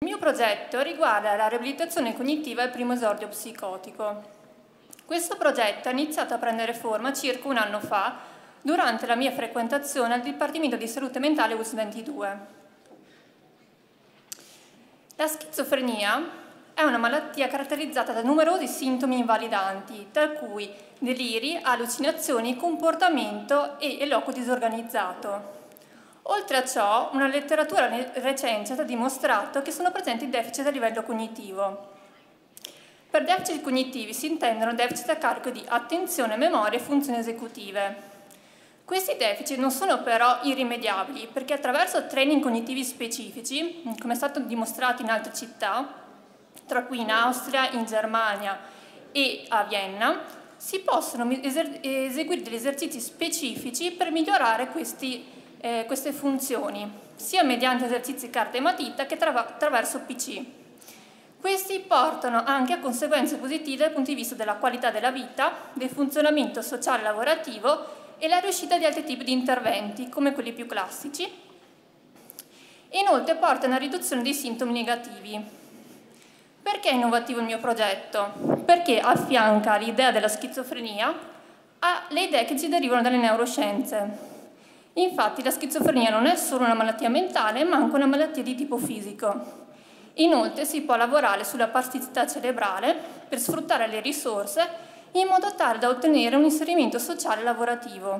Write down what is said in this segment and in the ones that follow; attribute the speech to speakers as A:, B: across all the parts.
A: Il mio progetto riguarda la riabilitazione cognitiva al primo esordio psicotico. Questo progetto è iniziato a prendere forma circa un anno fa durante la mia frequentazione al Dipartimento di Salute Mentale US 22. La schizofrenia è una malattia caratterizzata da numerosi sintomi invalidanti, tra cui deliri, allucinazioni, comportamento e eloquio disorganizzato. Oltre a ciò, una letteratura recente ha dimostrato che sono presenti deficit a livello cognitivo. Per deficit cognitivi si intendono deficit a carico di attenzione, memoria e funzioni esecutive. Questi deficit non sono però irrimediabili, perché attraverso training cognitivi specifici, come è stato dimostrato in altre città, tra cui in Austria, in Germania e a Vienna, si possono eseguire degli esercizi specifici per migliorare queste funzioni, sia mediante esercizi carta e matita che attraverso PC. Questi portano anche a conseguenze positive dal punto di vista della qualità della vita, del funzionamento sociale e lavorativo e la riuscita di altri tipi di interventi, come quelli più classici. Inoltre porta a una riduzione dei sintomi negativi. Perché è innovativo il mio progetto? Perché affianca l'idea della schizofrenia alle idee che ci derivano dalle neuroscienze. Infatti la schizofrenia non è solo una malattia mentale, ma anche una malattia di tipo fisico. Inoltre si può lavorare sulla plasticità cerebrale per sfruttare le risorse in modo tale da ottenere un inserimento sociale e lavorativo.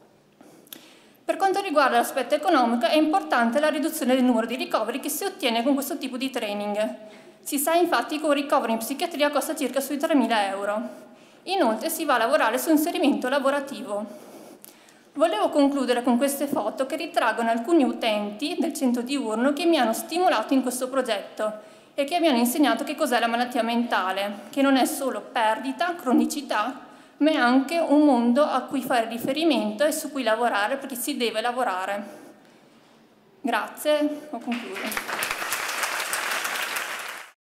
A: Per quanto riguarda l'aspetto economico è importante la riduzione del numero di ricoveri che si ottiene con questo tipo di training. Si sa infatti che un ricovero in psichiatria costa circa sui 3.000 euro. Inoltre si va a lavorare sull'inserimento lavorativo. Volevo concludere con queste foto che ritraggono alcuni utenti del centro diurno che mi hanno stimolato in questo progetto e che mi hanno insegnato che cos'è la malattia mentale, che non è solo perdita, cronicità, ma è anche un mondo a cui fare riferimento e su cui lavorare, perché si deve lavorare. Grazie, ho concluso.